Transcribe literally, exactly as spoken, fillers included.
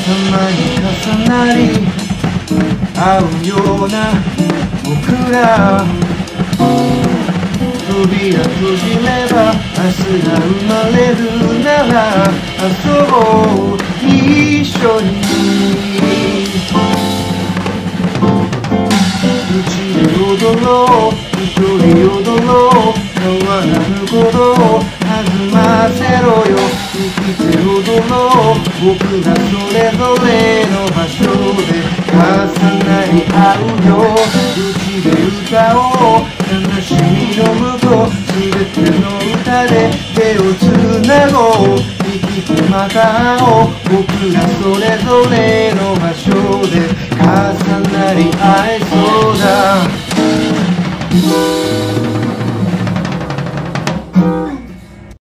まに重なり合うような僕ら扉閉じれば明日が生まれるなら遊ぼう一緒にうちで踊ろう一人踊ろう変わらぬことを弾ませろよ生きて踊ろう僕らそれぞれの場所で重なり合うようちで歌おう悲しみの向こう全ての歌で手をつなごう生きてまた会おう僕らそれぞれの場所で重なり合えそうだ